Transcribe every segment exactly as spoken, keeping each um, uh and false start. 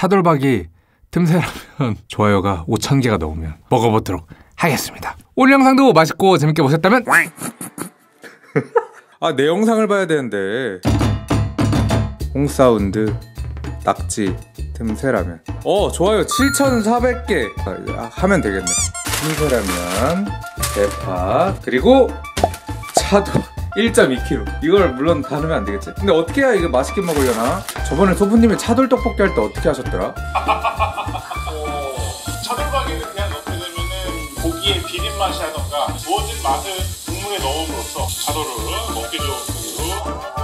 차돌박이 틈새라면 좋아요가 오천 개가 넘으면 먹어보도록 하겠습니다. 오늘 영상도 맛있고 재밌게 보셨다면 아, 내 영상을 봐야 되는데. 홍사운드 낙지 틈새라면. 어, 좋아요 칠천사백 개 아, 하면 되겠네. 틈새라면, 대파, 그리고 차돌 일 점 이 킬로그램. 이걸 물론 다 넣으면 안 되겠지? 근데 어떻게 해야 이거 맛있게 먹으려나? 저번에 소부님이 차돌 떡볶이 할 때 어떻게 하셨더라? 어, 차돌박이를 그냥 넣게 되면은 고기의 비린 맛이 하던가 부어진 맛을 국물에 넣음으로써 차돌을 먹게 좋은 고기로.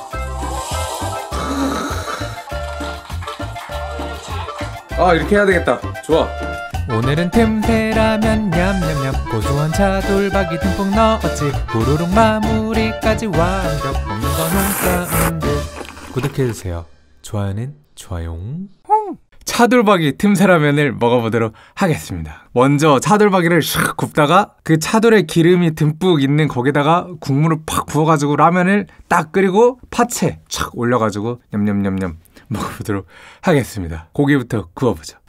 아, 이렇게 해야 되겠다. 좋아. 오늘은 틈새라면 냠냠냠 고소한 차돌박이 듬뿍 넣었지. 후루룩 마무리까지 완벽. 먹는 건 홍사운드. 구독해주세요. 좋아요는 좋아요. 차돌박이 틈새라면을 먹어보도록 하겠습니다. 먼저 차돌박이를 샥 굽다가 그 차돌에 기름이 듬뿍 있는 거기다가 국물을 팍 부어가지고 라면을 딱 끓이고 파채 촥 올려가지고 냠냠냠냠 먹어보도록 하겠습니다. 고기부터 구워보죠.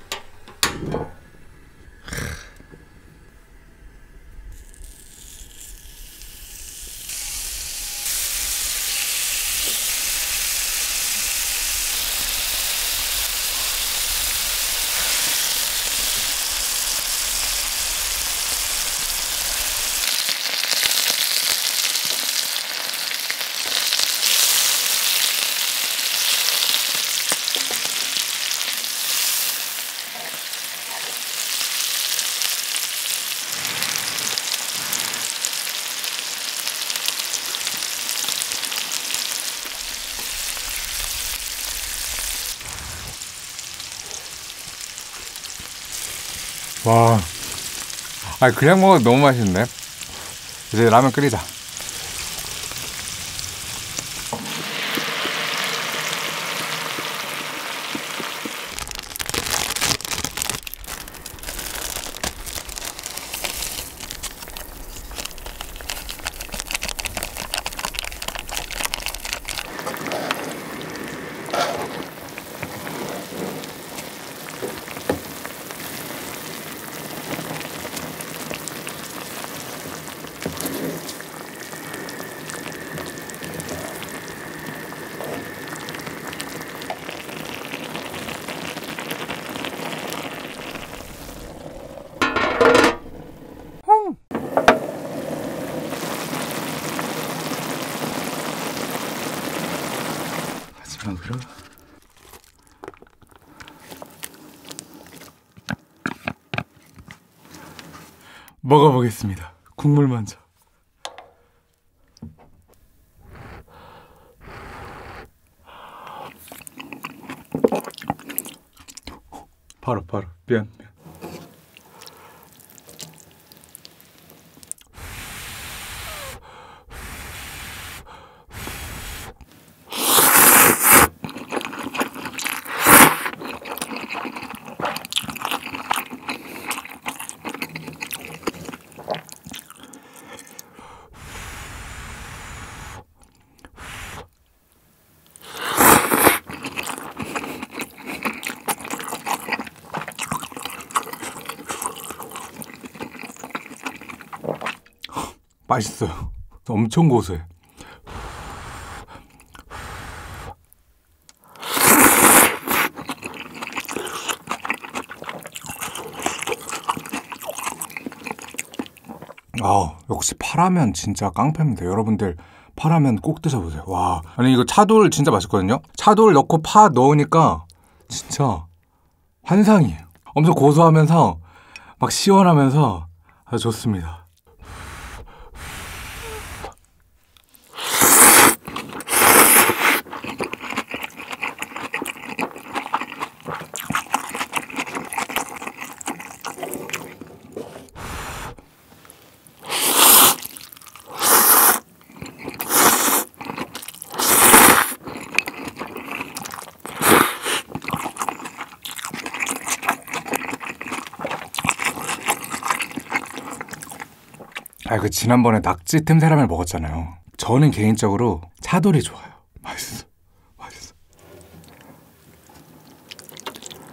와, 아 그냥 먹어도 너무 맛있는데? 이제 라면 끓이자. 마지막으로 먹어보겠습니다. 국물 먼저. 바로 바로 미안 미안. 맛있어요. 엄청 고소해. 아, 역시 파라면 진짜 깡패입니다. 여러분들 파라면 꼭 드셔보세요. 와, 아니 이거 차돌 진짜 맛있거든요. 차돌 넣고 파 넣으니까 진짜 환상이에요. 엄청 고소하면서 막 시원하면서 아주 좋습니다. 아, 그 지난번에 낙지 틈새라면 먹었잖아요. 저는 개인적으로 차돌이 좋아요. 맛있어. 맛있어.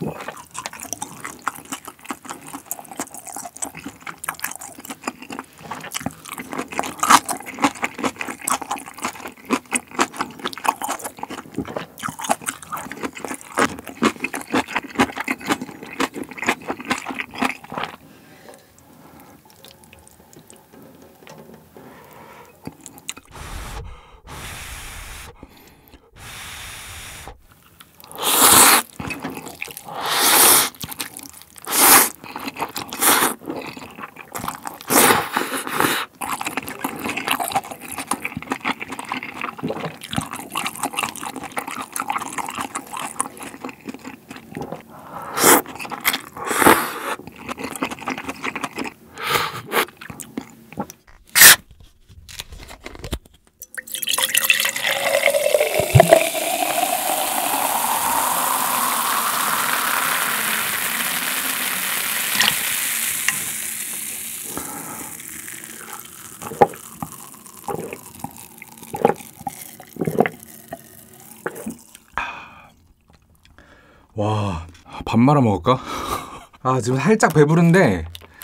와, 밥 말아 먹을까? 아, 지금 살짝 배부른데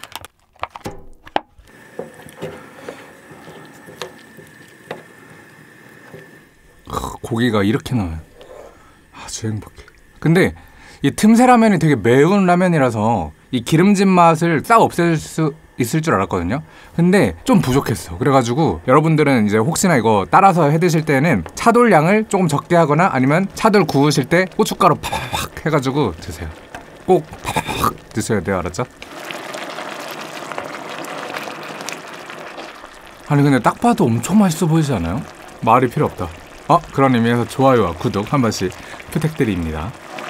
고기가 이렇게 나와요. 아주 행복해. 근데 이 틈새 라면이 되게 매운 라면이라서 이 기름진 맛을 싹 없앨 수 있을 줄 알았거든요. 근데 좀 부족했어. 그래가지고 여러분들은 이제 혹시나 이거 따라서 해 드실 때는 차돌량을 조금 적게 하거나 아니면 차돌 구우실 때 고춧가루 팍팍 해가지고 드세요. 꼭 팍팍 드셔야 돼요. 알았죠? 아니 근데 딱 봐도 엄청 맛있어 보이지 않아요? 말이 필요 없다. 어? 그런 의미에서 좋아요와 구독 한 번씩 부탁드립니다.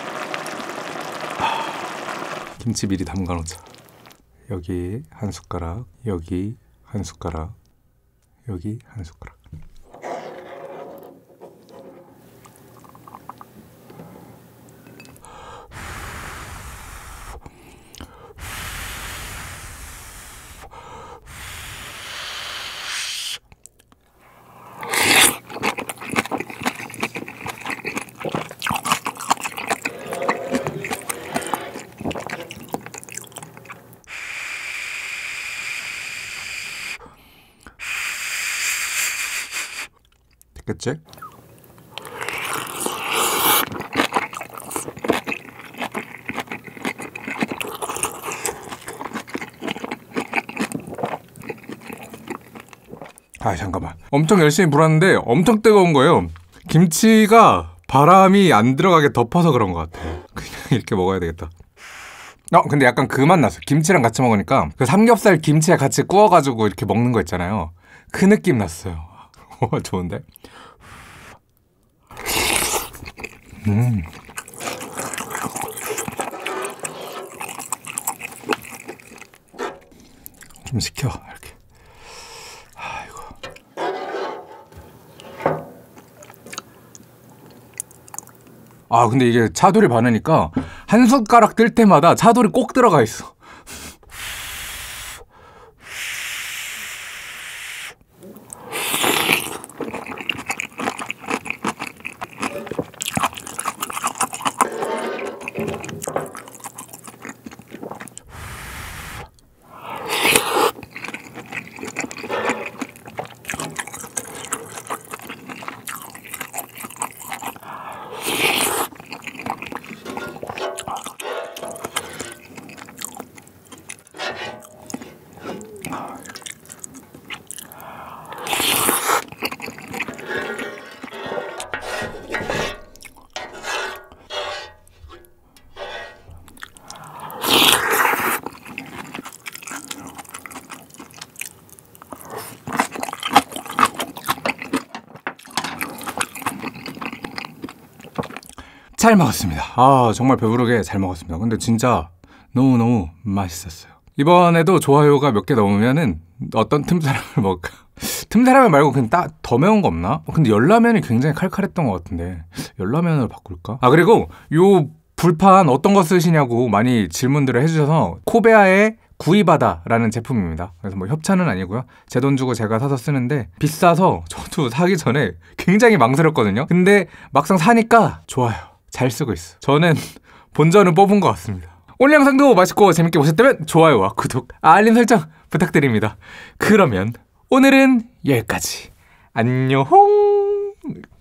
아, 김치 미리 담가 놓자. 여기 한 숟가락, 여기 한 숟가락, 여기 한 숟가락. 됐겠지? 아 잠깐만, 엄청 열심히 불었는데 엄청 뜨거운 거예요. 김치가 바람이 안 들어가게 덮어서 그런 것 같아. 그냥 이렇게 먹어야 되겠다. 어 근데 약간 그 맛 났어. 김치랑 같이 먹으니까 그 삼겹살 김치에 같이 구워가지고 이렇게 먹는 거 있잖아요. 그 느낌 났어요. 좋은데? 음. 좀 식혀 이렇게. 아이고. 아 근데 이게 차돌이 많으니까 한 숟가락 뜰 때마다 차돌이 꼭 들어가 있어. 잘 먹었습니다. 아 정말 배부르게 잘 먹었습니다. 근데 진짜 너무너무 맛있었어요. 이번에도 좋아요가 몇 개 넘으면은 어떤 틈새라면을 먹을까? 틈새라면 말고 그냥 따, 더 매운 거 없나? 근데 열라면이 굉장히 칼칼했던 것 같은데 열라면으로 바꿀까? 아 그리고 요 불판 어떤 거 쓰시냐고 많이 질문들을 해주셔서 코베아의 구이바다라는 제품입니다. 그래서 뭐 협찬은 아니고요. 제 돈 주고 제가 사서 쓰는데 비싸서 저도 사기 전에 굉장히 망설였거든요. 근데 막상 사니까 좋아요. 잘 쓰고 있어. 저는 본전을 뽑은 것 같습니다. 오늘 영상도 맛있고 재밌게 보셨다면 좋아요와 구독, 알림 설정 부탁드립니다. 그러면 오늘은 여기까지. 안녕.